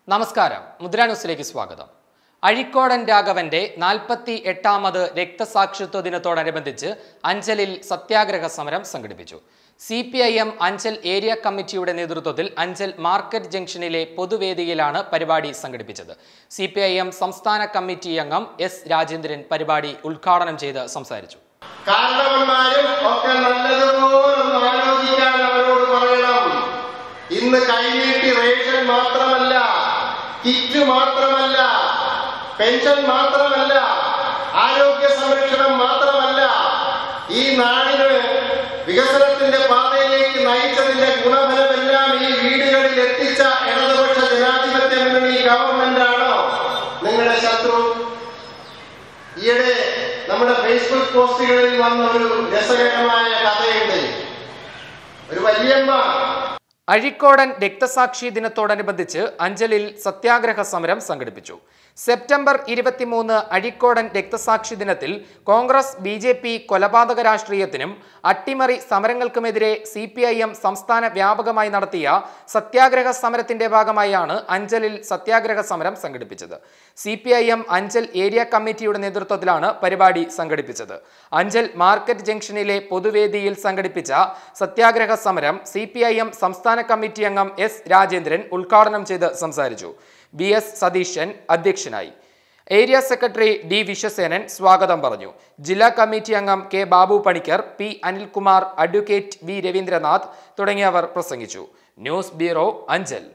നമസ്കാരം, മുദ്ര ന്യൂസിലേക്ക് സ്വാഗതം. അഴീക്കോടൻ രാഘവന്റെ 48ാമത് രക്തസാക്ഷിത്വ ദിനത്തോടനുബന്ധിച്ച് അഞ്ചലിൽ സത്യാഗ്രഹ സമരം സംഘടിപ്പിച്ചു. CPIM അഞ്ചൽ ഏരിയ കമ്മിറ്റിയുടെ നേതൃത്വത്തിൽ അഞ്ചൽ മാർക്കറ്റ് ജംഗ്ഷനിലെ പൊതുവേദിയിലാണ് പരിപാടി സംഘടിപ്പിച്ചത്. CPIM സംസ്ഥാന കമ്മിറ്റി അംഗം S. രാജേന്ദ്രൻ പരിപാടി ഉദ്ഘാടനം ചെയ്ത് സംസാരിച്ചു. ഇന്ന് കൈനീട്ടി റേഷൻ മാത്രമല്ല, കിറ്റ് മാത്രമല്ല, പെൻഷൻ മാത്രമല്ല, ആരോഗ്യ സംരക്ഷണം മാത്രമല്ല, ഈ നാടിന് വികസനത്തിന്റെ പാതയിലേക്ക് നയിച്ചതിന്റെ ഗുണഫലമെല്ലാം ഈ വീടുകളിൽ എത്തിച്ച ഇടതുപക്ഷ ജനാധിപത്യ മുന്നണി ഗവൺമെന്റാണോ നിങ്ങളുടെ ശത്രു? ഈയിടെ നമ്മുടെ ഫേസ്ബുക്ക് പോസ്റ്റുകളിൽ വന്ന ഒരു രസകരമായ കഥയുണ്ട്. ഒരു വല്യമ്മ അഴീക്കോടൻ രക്തസാക്ഷി ദിനത്തോടനുബന്ധിച്ച് അഞ്ചലിൽ സത്യാഗ്രഹ സമരം സംഘടിപ്പിച്ചു. സെപ്റ്റംബർ 23 അഴീക്കോടൻ രക്തസാക്ഷി ദിനത്തിൽ കോൺഗ്രസ് BJP കൊലപാതക രാഷ്ട്രീയത്തിനും അട്ടിമറി സമരങ്ങൾക്കുമെതിരെ CPIM സംസ്ഥാന വ്യാപകമായി നടത്തിയ സത്യാഗ്രഹ സമരത്തിന്റെ ഭാഗമായാണ് അഞ്ചലിൽ സത്യാഗ്രഹ സമരം സംഘടിപ്പിച്ചത്. CPIM അഞ്ചൽ ഏരിയ കമ്മിറ്റിയുടെ നേതൃത്വത്തിലാണ് പരിപാടി സംഘടിപ്പിച്ചത്. അഞ്ചൽ മാർക്കറ്റ് ജംഗ്ഷനിലെ പൊതുവേദിയിൽ സംഘടിപ്പിച്ച സത്യാഗ്രഹ സമരം CPIM സംസ്ഥാന കമ്മിറ്റി അംഗം S. രാജേന്ദ്രൻ ഉദ്ഘാടനം ചെയ്ത് സംസാരിച്ചു. BS. സതീശൻ അധ്യക്ഷനായി. Area secretary D. വിശ്വസേനൻ സ്വാഗതം പറഞ്ഞു. ജില്ലാ കമ്മിറ്റി അംഗം K. Babu Panicker, P. Anilkumar, advocate V. Ravindranath തുടങ്ങിയവർ പ്രസംഗിച്ചു. News bureau, Anchal.